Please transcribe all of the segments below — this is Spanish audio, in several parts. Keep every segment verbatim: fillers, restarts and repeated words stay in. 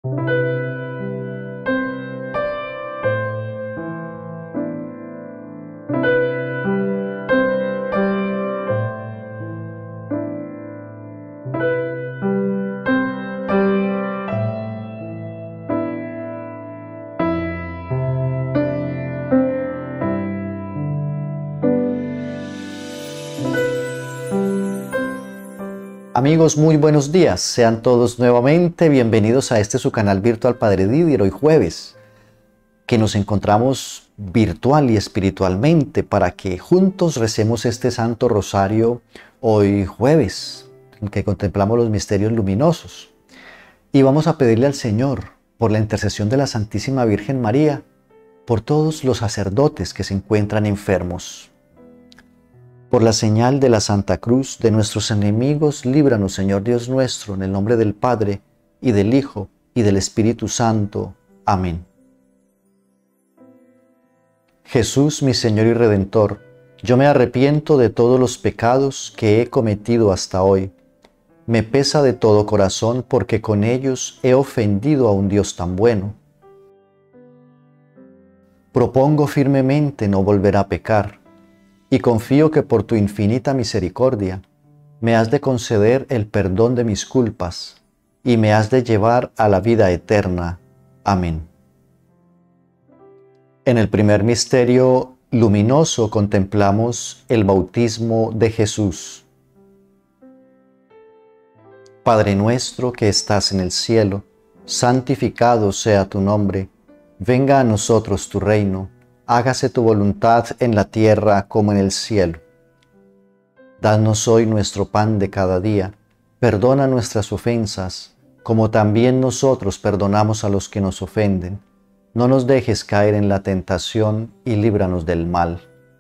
Amigos, muy buenos días. Sean todos nuevamente bienvenidos a este su canal virtual Padre Didier. Hoy jueves, que nos encontramos virtual y espiritualmente para que juntos recemos este Santo Rosario hoy jueves, en que contemplamos los misterios luminosos. Y vamos a pedirle al Señor, por la intercesión de la Santísima Virgen María, por todos los sacerdotes que se encuentran enfermos. Por la señal de la Santa Cruz de nuestros enemigos, líbranos, Señor Dios nuestro, en el nombre del Padre, y del Hijo, y del Espíritu Santo. Amén. Jesús, mi Señor y Redentor, yo me arrepiento de todos los pecados que he cometido hasta hoy. Me pesa de todo corazón porque con ellos he ofendido a un Dios tan bueno. Propongo firmemente no volver a pecar, y confío que por tu infinita misericordia me has de conceder el perdón de mis culpas y me has de llevar a la vida eterna. Amén. En el primer misterio luminoso contemplamos el bautismo de Jesús. Padre nuestro que estás en el cielo, santificado sea tu nombre. Venga a nosotros tu reino. Hágase tu voluntad en la tierra como en el cielo. Danos hoy nuestro pan de cada día. Perdona nuestras ofensas, como también nosotros perdonamos a los que nos ofenden. No nos dejes caer en la tentación y líbranos del mal.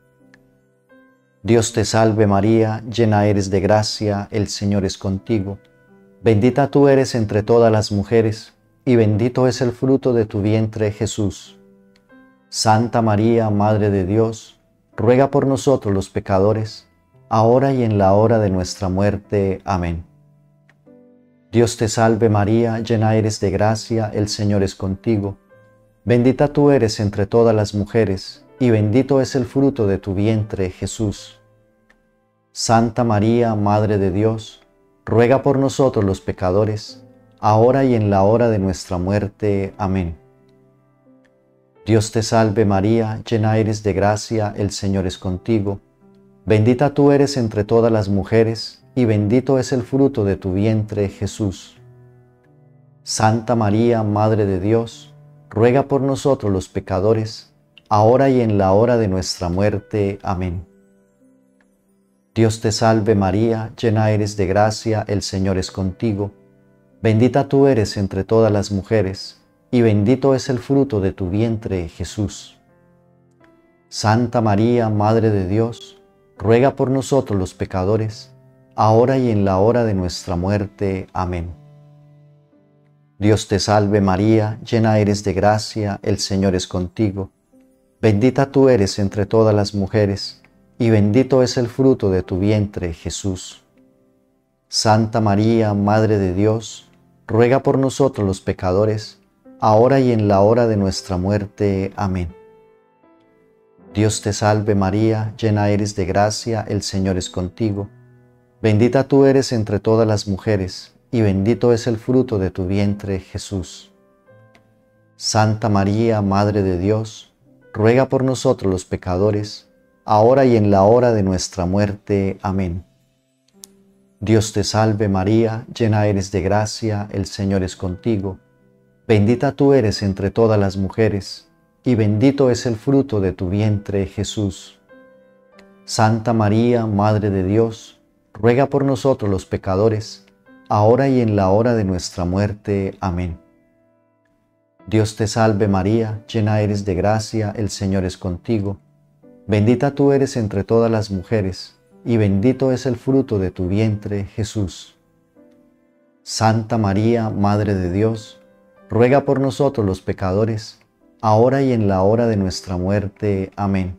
Dios te salve María, llena eres de gracia, el Señor es contigo. Bendita tú eres entre todas las mujeres, y bendito es el fruto de tu vientre, Jesús. Santa María, Madre de Dios, ruega por nosotros los pecadores, ahora y en la hora de nuestra muerte. Amén. Dios te salve María, llena eres de gracia, el Señor es contigo. Bendita tú eres entre todas las mujeres, y bendito es el fruto de tu vientre, Jesús. Santa María, Madre de Dios, ruega por nosotros los pecadores, ahora y en la hora de nuestra muerte. Amén. Dios te salve María, llena eres de gracia, el Señor es contigo. Bendita tú eres entre todas las mujeres, y bendito es el fruto de tu vientre, Jesús. Santa María, Madre de Dios, ruega por nosotros los pecadores, ahora y en la hora de nuestra muerte. Amén. Dios te salve María, llena eres de gracia, el Señor es contigo. Bendita tú eres entre todas las mujeres, y bendito es el fruto de tu vientre, Jesús. Santa María, Madre de Dios, ruega por nosotros los pecadores, ahora y en la hora de nuestra muerte. Amén. Dios te salve María, llena eres de gracia, el Señor es contigo. Bendita tú eres entre todas las mujeres, y bendito es el fruto de tu vientre, Jesús. Santa María, Madre de Dios, ruega por nosotros los pecadores, ahora y en la hora de nuestra muerte. Amén. Dios te salve María, llena eres de gracia, el Señor es contigo. Bendita tú eres entre todas las mujeres, y bendito es el fruto de tu vientre, Jesús. Santa María, Madre de Dios, ruega por nosotros los pecadores, ahora y en la hora de nuestra muerte. Amén. Dios te salve María, llena eres de gracia, el Señor es contigo. Bendita tú eres entre todas las mujeres, y bendito es el fruto de tu vientre, Jesús. Santa María, Madre de Dios, ruega por nosotros los pecadores, ahora y en la hora de nuestra muerte. Amén. Dios te salve María, llena eres de gracia, el Señor es contigo. Bendita tú eres entre todas las mujeres, y bendito es el fruto de tu vientre, Jesús. Santa María, Madre de Dios, ruega por nosotros los pecadores, ahora y en la hora de nuestra muerte. Amén.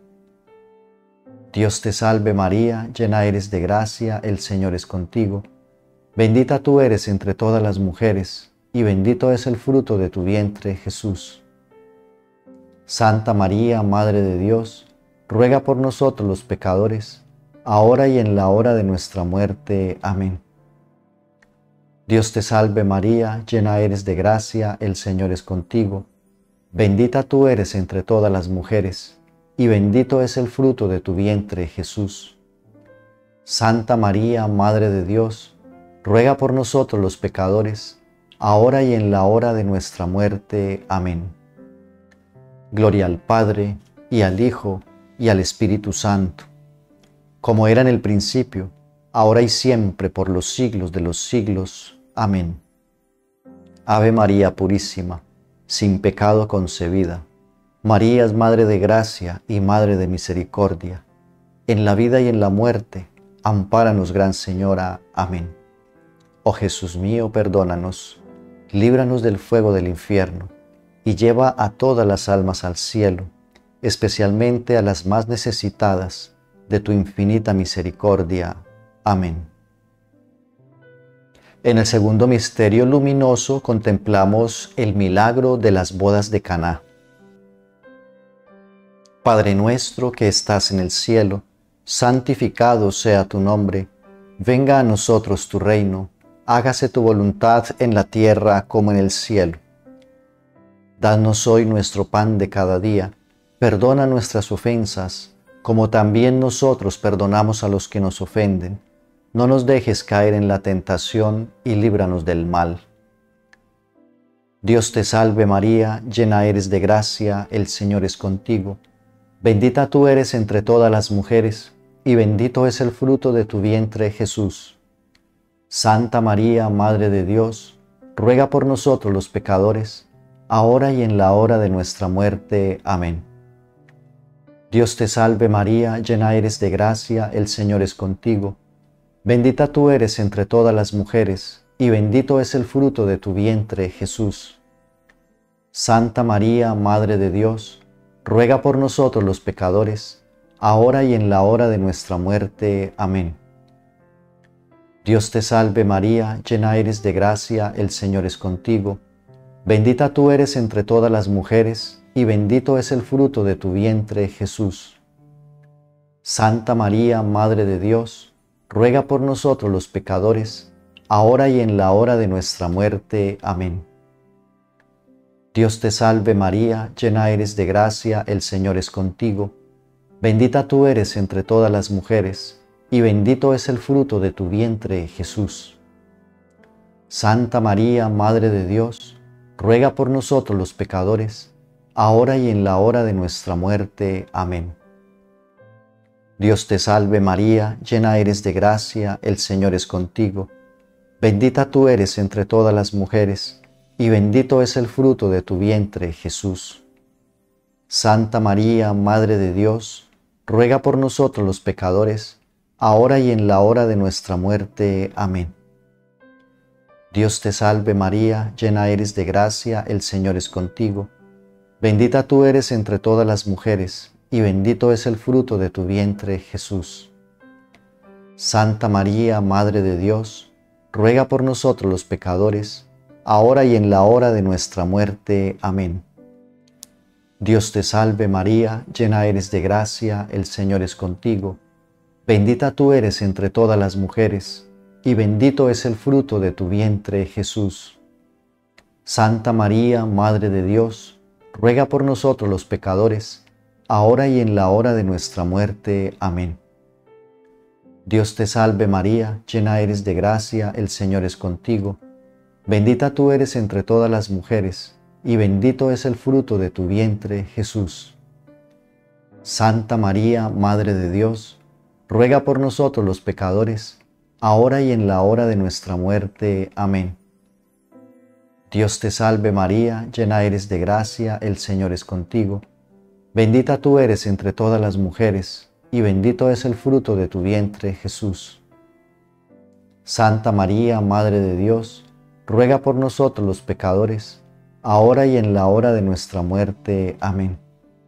Dios te salve María, llena eres de gracia, el Señor es contigo. Bendita tú eres entre todas las mujeres, y bendito es el fruto de tu vientre, Jesús. Santa María, Madre de Dios, ruega por nosotros los pecadores, ahora y en la hora de nuestra muerte. Amén. Dios te salve María, llena eres de gracia, el Señor es contigo. Bendita tú eres entre todas las mujeres, y bendito es el fruto de tu vientre, Jesús. Santa María, Madre de Dios, ruega por nosotros los pecadores, ahora y en la hora de nuestra muerte. Amén. Gloria al Padre, y al Hijo, y al Espíritu Santo, como era en el principio, ahora y siempre, por los siglos de los siglos. Amén. Ave María Purísima, sin pecado concebida, María es Madre de Gracia y Madre de Misericordia. En la vida y en la muerte, ampáranos, Gran Señora. Amén. Oh Jesús mío, perdónanos, líbranos del fuego del infierno, y lleva a todas las almas al cielo, especialmente a las más necesitadas de tu infinita misericordia. Amén. En el segundo misterio luminoso contemplamos el milagro de las bodas de Caná. Padre nuestro que estás en el cielo, santificado sea tu nombre. Venga a nosotros tu reino, hágase tu voluntad en la tierra como en el cielo. Danos hoy nuestro pan de cada día, perdona nuestras ofensas, como también nosotros perdonamos a los que nos ofenden. No nos dejes caer en la tentación y líbranos del mal. Dios te salve María, llena eres de gracia, el Señor es contigo. Bendita tú eres entre todas las mujeres, y bendito es el fruto de tu vientre, Jesús. Santa María, Madre de Dios, ruega por nosotros los pecadores, ahora y en la hora de nuestra muerte. Amén. Dios te salve María, llena eres de gracia, el Señor es contigo. Bendita tú eres entre todas las mujeres, y bendito es el fruto de tu vientre, Jesús. Santa María, Madre de Dios, ruega por nosotros los pecadores, ahora y en la hora de nuestra muerte. Amén. Dios te salve María, llena eres de gracia, el Señor es contigo. Bendita tú eres entre todas las mujeres, y bendito es el fruto de tu vientre, Jesús. Santa María, Madre de Dios, ruega por nosotros los pecadores, ahora y en la hora de nuestra muerte. Amén. Dios te salve María, llena eres de gracia, el Señor es contigo. Bendita tú eres entre todas las mujeres, y bendito es el fruto de tu vientre, Jesús. Santa María, Madre de Dios, ruega por nosotros los pecadores, ahora y en la hora de nuestra muerte. Amén. Dios te salve María, llena eres de gracia, el Señor es contigo. Bendita tú eres entre todas las mujeres, y bendito es el fruto de tu vientre, Jesús. Santa María, Madre de Dios, ruega por nosotros los pecadores, ahora y en la hora de nuestra muerte. Amén. Dios te salve María, llena eres de gracia, el Señor es contigo. Bendita tú eres entre todas las mujeres, y bendito es el fruto de tu vientre, Jesús. Santa María, Madre de Dios, ruega por nosotros los pecadores, ahora y en la hora de nuestra muerte. Amén. Dios te salve María, llena eres de gracia, el Señor es contigo. Bendita tú eres entre todas las mujeres, y bendito es el fruto de tu vientre, Jesús. Santa María, Madre de Dios, ruega por nosotros los pecadores, ahora y en la hora de nuestra muerte. Amén. Dios te salve María, llena eres de gracia, el Señor es contigo. Bendita tú eres entre todas las mujeres, y bendito es el fruto de tu vientre, Jesús. Santa María, Madre de Dios, ruega por nosotros los pecadores, ahora y en la hora de nuestra muerte. Amén. Dios te salve María, llena eres de gracia, el Señor es contigo. Bendita tú eres entre todas las mujeres, y bendito es el fruto de tu vientre, Jesús. Santa María, Madre de Dios, ruega por nosotros los pecadores, ahora y en la hora de nuestra muerte. Amén.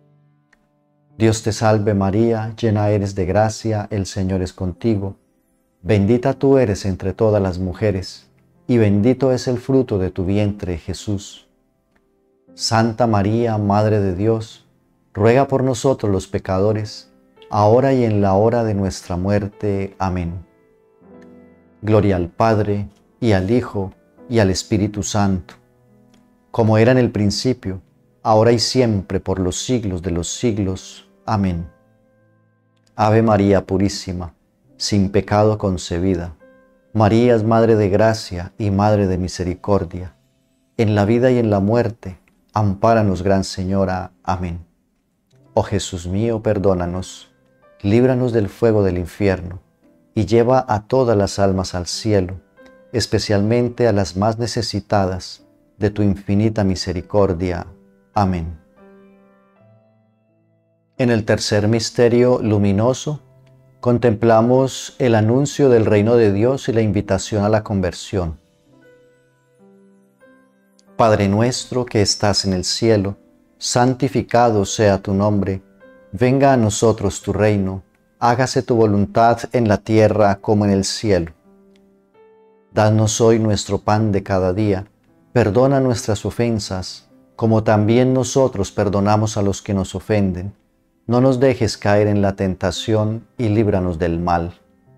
Dios te salve María, llena eres de gracia, el Señor es contigo. Bendita tú eres entre todas las mujeres, y bendito es el fruto de tu vientre, Jesús. Santa María, Madre de Dios, ruega por nosotros los pecadores, ahora y en la hora de nuestra muerte. Amén. Gloria al Padre, y al Hijo, y al Espíritu Santo, como era en el principio, ahora y siempre, por los siglos de los siglos. Amén. Ave María Purísima, sin pecado concebida, María es Madre de Gracia y Madre de Misericordia. En la vida y en la muerte, ampáranos, Gran Señora. Amén. Oh Jesús mío, perdónanos, líbranos del fuego del infierno, y lleva a todas las almas al cielo, especialmente a las más necesitadas de tu infinita misericordia. Amén. En el tercer misterio luminoso, contemplamos el anuncio del reino de Dios y la invitación a la conversión. Padre nuestro que estás en el cielo, santificado sea tu nombre. Venga a nosotros tu reino, hágase tu voluntad en la tierra como en el cielo. Danos hoy nuestro pan de cada día, perdona nuestras ofensas, como también nosotros perdonamos a los que nos ofenden. No nos dejes caer en la tentación y líbranos del mal.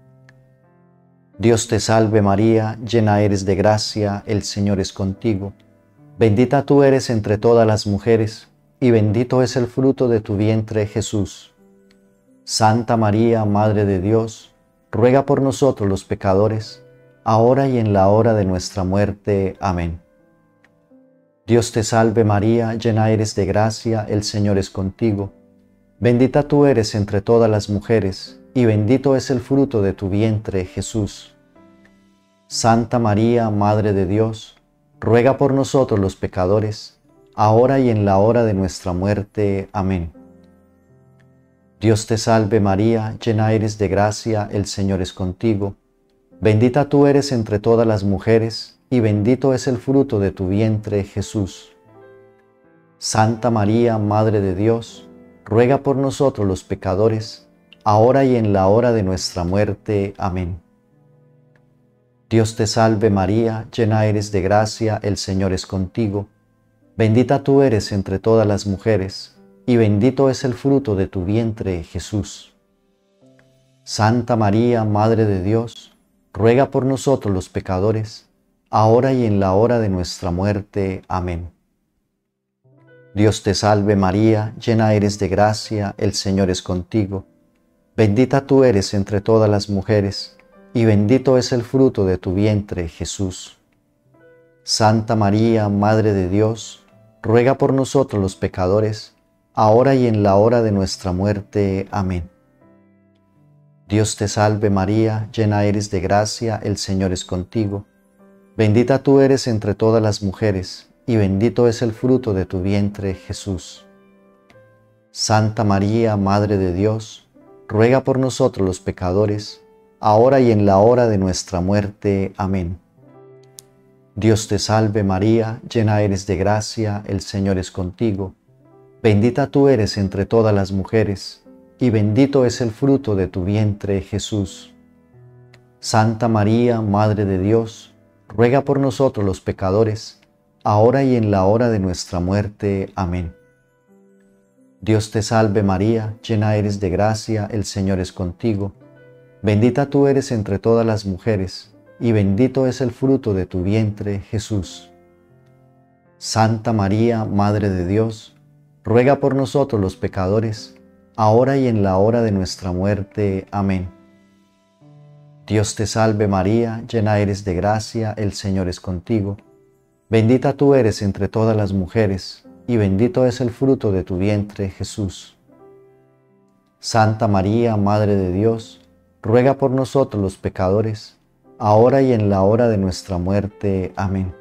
Dios te salve María, llena eres de gracia, el Señor es contigo. Bendita tú eres entre todas las mujeres, y bendito es el fruto de tu vientre, Jesús. Santa María, Madre de Dios, ruega por nosotros los pecadores, ahora y en la hora de nuestra muerte. Amén. Dios te salve María, llena eres de gracia, el Señor es contigo. Bendita tú eres entre todas las mujeres, y bendito es el fruto de tu vientre, Jesús. Santa María, Madre de Dios, ruega por nosotros los pecadores, ahora y en la hora de nuestra muerte. Amén. Dios te salve María, llena eres de gracia, el Señor es contigo. Bendita tú eres entre todas las mujeres, y bendito es el fruto de tu vientre, Jesús. Santa María, Madre de Dios, ruega por nosotros los pecadores, ahora y en la hora de nuestra muerte. Amén. Dios te salve María, llena eres de gracia, el Señor es contigo. Bendita tú eres entre todas las mujeres, y bendito es el fruto de tu vientre, Jesús. Santa María, Madre de Dios, ruega por nosotros los pecadores, ahora y en la hora de nuestra muerte. Amén. Dios te salve María, llena eres de gracia, el Señor es contigo. Bendita tú eres entre todas las mujeres, y bendito es el fruto de tu vientre, Jesús. Santa María, Madre de Dios, ruega por nosotros los pecadores, ahora y en la hora de nuestra muerte. Amén. Dios te salve María, llena eres de gracia, el Señor es contigo. Bendita tú eres entre todas las mujeres, y bendito es el fruto de tu vientre, Jesús. Santa María, Madre de Dios, ruega por nosotros los pecadores, ahora y en la hora de nuestra muerte. Amén. Dios te salve María, llena eres de gracia, el Señor es contigo. Bendita tú eres entre todas las mujeres, y bendito es el fruto de tu vientre, Jesús. Santa María, Madre de Dios, ruega por nosotros los pecadores, ahora y en la hora de nuestra muerte. Amén. Dios te salve María, llena eres de gracia, el Señor es contigo. Bendita tú eres entre todas las mujeres, y bendito es el fruto de tu vientre, Jesús. Santa María, Madre de Dios, ruega por nosotros los pecadores, ahora y en la hora de nuestra muerte. Amén. Dios te salve María, llena eres de gracia, el Señor es contigo. Bendita tú eres entre todas las mujeres, y bendito es el fruto de tu vientre, Jesús. Santa María, Madre de Dios, ruega por nosotros los pecadores, ahora y en la hora de nuestra muerte. Amén.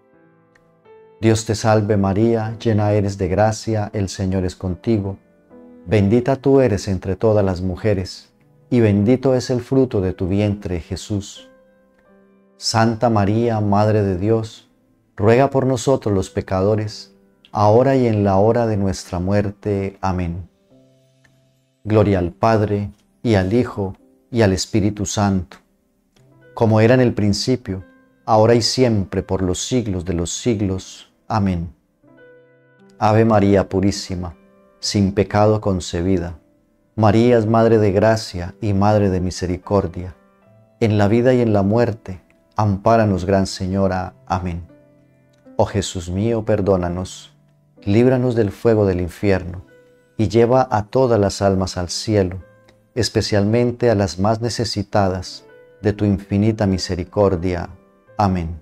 Dios te salve María, llena eres de gracia, el Señor es contigo. Bendita tú eres entre todas las mujeres, y bendito es el fruto de tu vientre, Jesús. Santa María, Madre de Dios, ruega por nosotros los pecadores, ahora y en la hora de nuestra muerte. Amén. Gloria al Padre, y al Hijo, y al Espíritu Santo, como era en el principio, ahora y siempre, por los siglos de los siglos. Amén. Ave María Purísima, sin pecado concebida, María es Madre de Gracia y Madre de Misericordia. En la vida y en la muerte, ampáranos, Gran Señora. Amén. Oh Jesús mío, perdónanos, líbranos del fuego del infierno, y lleva a todas las almas al cielo, especialmente a las más necesitadas de tu infinita misericordia. Amén.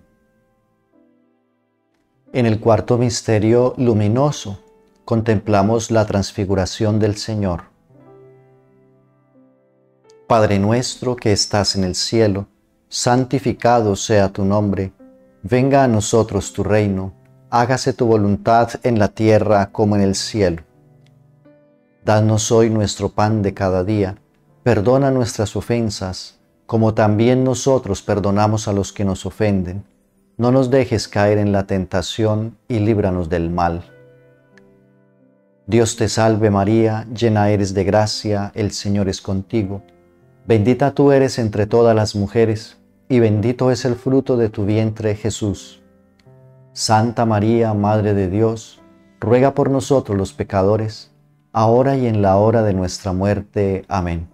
En el cuarto misterio luminoso contemplamos la transfiguración del Señor. Padre nuestro que estás en el cielo, santificado sea tu nombre. Venga a nosotros tu reino, hágase tu voluntad en la tierra como en el cielo. Danos hoy nuestro pan de cada día, perdona nuestras ofensas, como también nosotros perdonamos a los que nos ofenden. No nos dejes caer en la tentación y líbranos del mal. Dios te salve María, llena eres de gracia, el Señor es contigo. Bendita tú eres entre todas las mujeres, y bendito es el fruto de tu vientre, Jesús. Santa María, Madre de Dios, ruega por nosotros los pecadores, ahora y en la hora de nuestra muerte. Amén.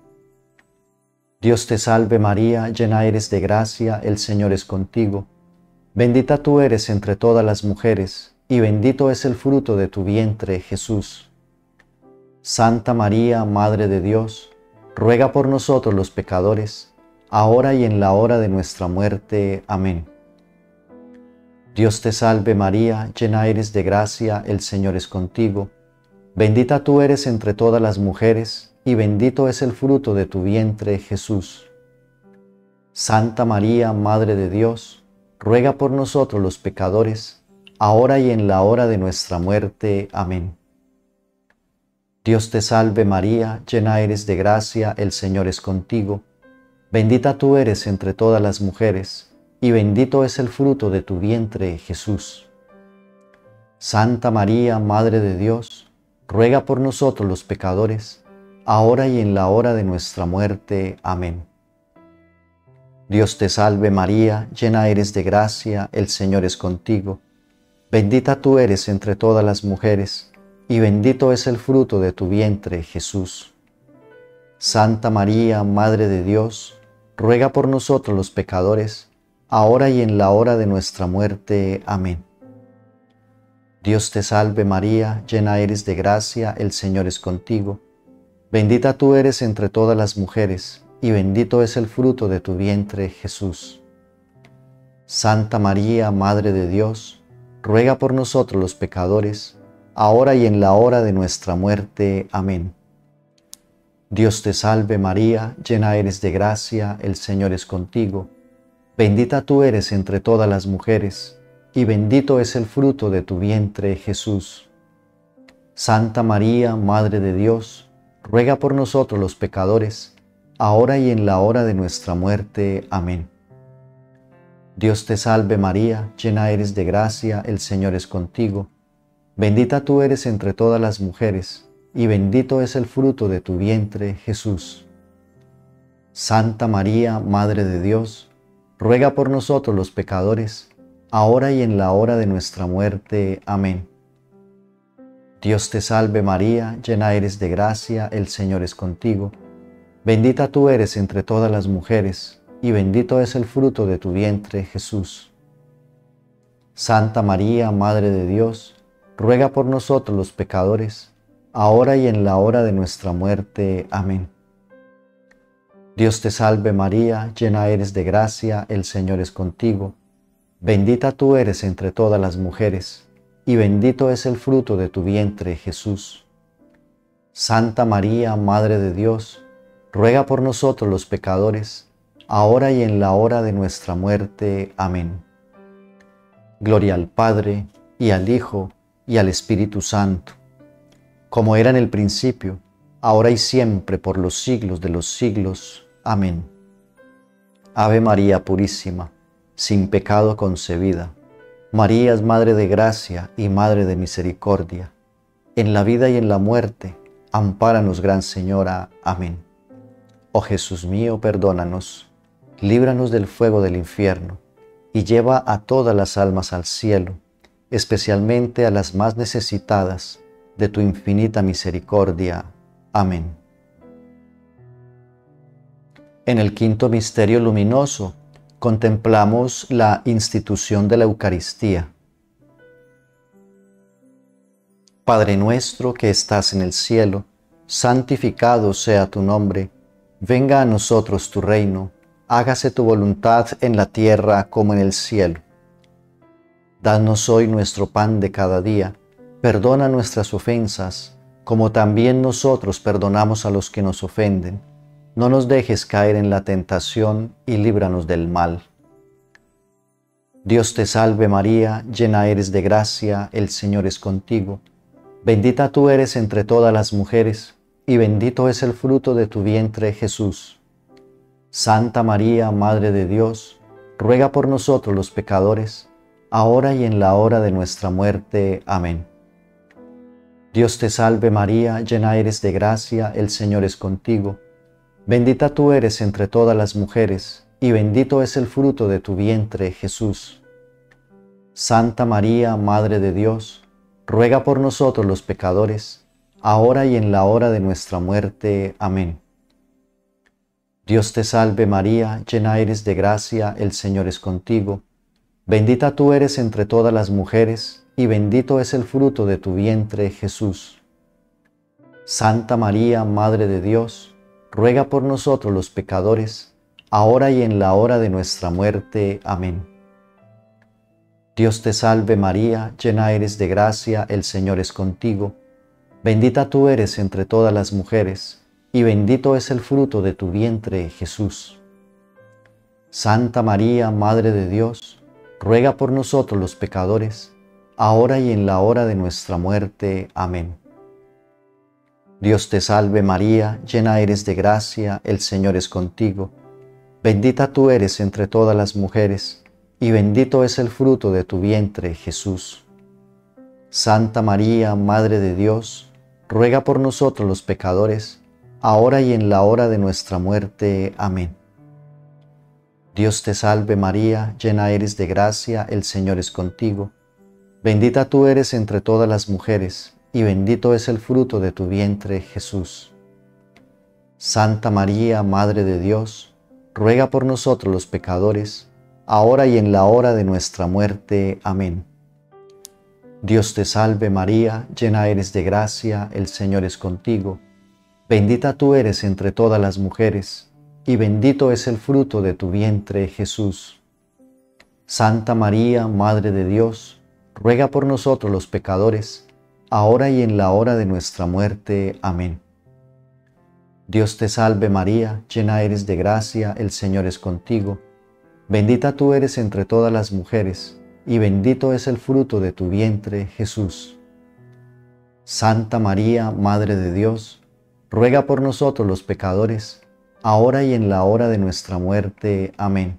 Dios te salve María, llena eres de gracia, el Señor es contigo. Bendita tú eres entre todas las mujeres, y bendito es el fruto de tu vientre, Jesús. Santa María, Madre de Dios, ruega por nosotros los pecadores, ahora y en la hora de nuestra muerte. Amén. Dios te salve María, llena eres de gracia, el Señor es contigo. Bendita tú eres entre todas las mujeres, y bendito es el fruto de tu vientre, Jesús. Santa María, Madre de Dios, ruega por nosotros los pecadores, ahora y en la hora de nuestra muerte. Amén. Dios te salve María, llena eres de gracia, el Señor es contigo. Bendita tú eres entre todas las mujeres, y bendito es el fruto de tu vientre, Jesús. Santa María, Madre de Dios, ruega por nosotros los pecadores, ahora y en la hora de nuestra muerte. Amén. Dios te salve María, llena eres de gracia, el Señor es contigo. Bendita tú eres entre todas las mujeres, y bendito es el fruto de tu vientre, Jesús. Santa María, Madre de Dios, ruega por nosotros los pecadores, ahora y en la hora de nuestra muerte. Amén. Dios te salve María, llena eres de gracia, el Señor es contigo. Bendita tú eres entre todas las mujeres, y bendito es el fruto de tu vientre, Jesús. Santa María, Madre de Dios, ruega por nosotros los pecadores, ahora y en la hora de nuestra muerte. Amén. Dios te salve María, llena eres de gracia, el Señor es contigo. Bendita tú eres entre todas las mujeres, y bendito es el fruto de tu vientre, Jesús. Santa María, Madre de Dios, ruega por nosotros los pecadores, ahora y en la hora de nuestra muerte. Amén. Dios te salve María, llena eres de gracia, el Señor es contigo. Bendita tú eres entre todas las mujeres, y bendito es el fruto de tu vientre, Jesús. Santa María, Madre de Dios, ruega por nosotros los pecadores, ahora y en la hora de nuestra muerte. Amén. Dios te salve María, llena eres de gracia, el Señor es contigo. Bendita tú eres entre todas las mujeres, y bendito es el fruto de tu vientre, Jesús. Santa María, Madre de Dios, ruega por nosotros los pecadores, ahora y en la hora de nuestra muerte. Amén. Dios te salve María, llena eres de gracia, el Señor es contigo. Bendita tú eres entre todas las mujeres, y bendito es el fruto de tu vientre, Jesús. Santa María, Madre de Dios, ruega por nosotros los pecadores, ahora y en la hora de nuestra muerte. Amén. Gloria al Padre, y al Hijo, y al Espíritu Santo, como era en el principio, ahora y siempre, por los siglos de los siglos. Amén. Ave María Purísima, sin pecado concebida, María es Madre de Gracia y Madre de Misericordia. En la vida y en la muerte, ampáranos, Gran Señora. Amén. Oh Jesús mío, perdónanos, líbranos del fuego del infierno, y lleva a todas las almas al cielo, especialmente a las más necesitadas de tu infinita misericordia. Amén. En el quinto misterio luminoso contemplamos la institución de la Eucaristía. Padre nuestro que estás en el cielo, santificado sea tu nombre. Venga a nosotros tu reino. Hágase tu voluntad en la tierra como en el cielo. Danos hoy nuestro pan de cada día. Perdona nuestras ofensas, como también nosotros perdonamos a los que nos ofenden. No nos dejes caer en la tentación y líbranos del mal. Dios te salve María, llena eres de gracia, el Señor es contigo. Bendita tú eres entre todas las mujeres, y bendito es el fruto de tu vientre, Jesús. Santa María, Madre de Dios, ruega por nosotros los pecadores, ahora y en la hora de nuestra muerte. Amén. Dios te salve María, llena eres de gracia, el Señor es contigo. Bendita tú eres entre todas las mujeres, y bendito es el fruto de tu vientre, Jesús. Santa María, Madre de Dios, ruega por nosotros los pecadores, ahora y en la hora de nuestra muerte. Amén. Dios te salve María, llena eres de gracia, el Señor es contigo. Bendita tú eres entre todas las mujeres, y bendito es el fruto de tu vientre, Jesús. Santa María, Madre de Dios, ruega por nosotros los pecadores, ahora y en la hora de nuestra muerte. Amén. Dios te salve María, llena eres de gracia, el Señor es contigo. Bendita tú eres entre todas las mujeres, y bendito es el fruto de tu vientre, Jesús. Santa María, Madre de Dios, ruega por nosotros los pecadores, ahora y en la hora de nuestra muerte. Amén. Dios te salve María, llena eres de gracia, el Señor es contigo. Bendita tú eres entre todas las mujeres, y bendito es el fruto de tu vientre, Jesús. Santa María, Madre de Dios, ruega por nosotros los pecadores, ahora y en la hora de nuestra muerte. Amén. Dios te salve María, llena eres de gracia, el Señor es contigo. Bendita tú eres entre todas las mujeres, y bendito es el fruto de tu vientre, Jesús. Santa María, Madre de Dios, ruega por nosotros los pecadores, ahora y en la hora de nuestra muerte. Amén. Dios te salve María, llena eres de gracia, el Señor es contigo. Bendita tú eres entre todas las mujeres, y bendito es el fruto de tu vientre, Jesús. Santa María, Madre de Dios, ruega por nosotros los pecadores, ahora y en la hora de nuestra muerte. Amén. Dios te salve María, llena eres de gracia, el Señor es contigo. Bendita tú eres entre todas las mujeres, y bendito es el fruto de tu vientre, Jesús. Santa María, Madre de Dios, ruega por nosotros los pecadores, ahora y en la hora de nuestra muerte. Amén.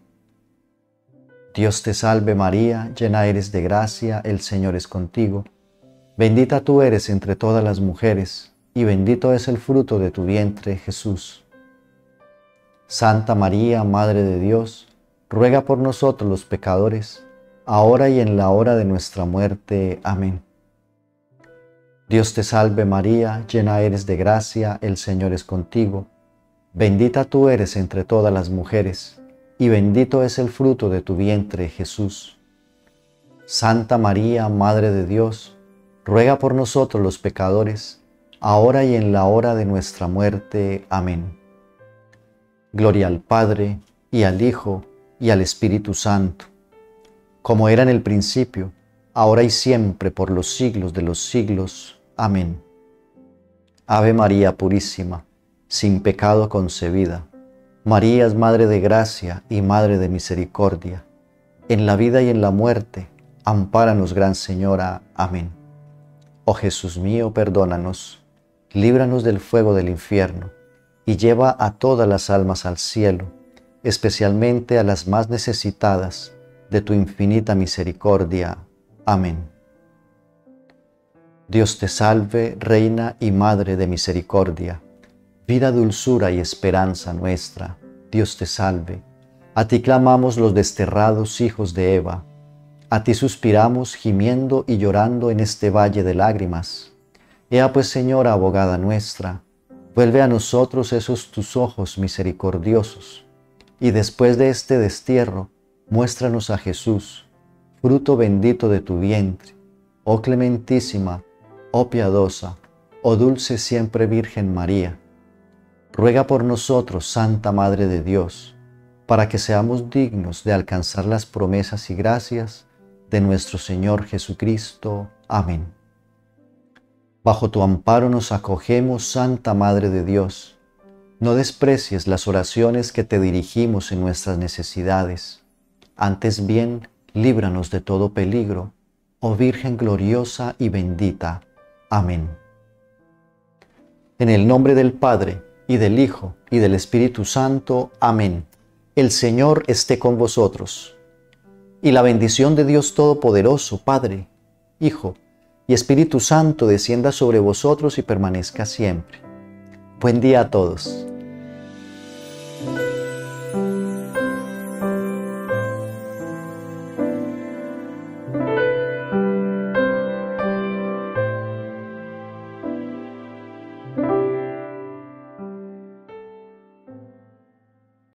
Dios te salve María, llena eres de gracia, el Señor es contigo. Bendita tú eres entre todas las mujeres, y bendito es el fruto de tu vientre, Jesús. Santa María, Madre de Dios, ruega por nosotros los pecadores, ahora y en la hora de nuestra muerte. Amén. Dios te salve María, llena eres de gracia, el Señor es contigo. Bendita tú eres entre todas las mujeres, y bendito es el fruto de tu vientre, Jesús. Santa María, Madre de Dios, ruega por nosotros los pecadores, ahora y en la hora de nuestra muerte. Amén. Gloria al Padre, y al Hijo, y al Espíritu Santo, como era en el principio, ahora y siempre, por los siglos de los siglos. Amén. Ave María Purísima, sin pecado concebida, María es Madre de Gracia y Madre de Misericordia. En la vida y en la muerte, ampáranos, Gran Señora. Amén. Oh Jesús mío, perdónanos, líbranos del fuego del infierno, y lleva a todas las almas al cielo, especialmente a las más necesitadas de tu infinita misericordia. Amén. Dios te salve, Reina y Madre de misericordia, vida, dulzura y esperanza nuestra. Dios te salve. A ti clamamos los desterrados hijos de Eva. A ti suspiramos gimiendo y llorando en este valle de lágrimas. Ea pues, Señora, abogada nuestra, vuelve a nosotros esos tus ojos misericordiosos, y después de este destierro, muéstranos a Jesús, fruto bendito de tu vientre. Oh clementísima, oh piadosa, oh dulce siempre Virgen María, ruega por nosotros, Santa Madre de Dios, para que seamos dignos de alcanzar las promesas y gracias de nuestro Señor Jesucristo. Amén. Bajo tu amparo nos acogemos, Santa Madre de Dios. No desprecies las oraciones que te dirigimos en nuestras necesidades. Antes bien, líbranos de todo peligro, oh Virgen gloriosa y bendita. Amén. En el nombre del Padre, y del Hijo, y del Espíritu Santo. Amén. El Señor esté con vosotros. Y la bendición de Dios Todopoderoso, Padre, Hijo y Espíritu Santo descienda sobre vosotros y permanezca siempre. Buen día a todos.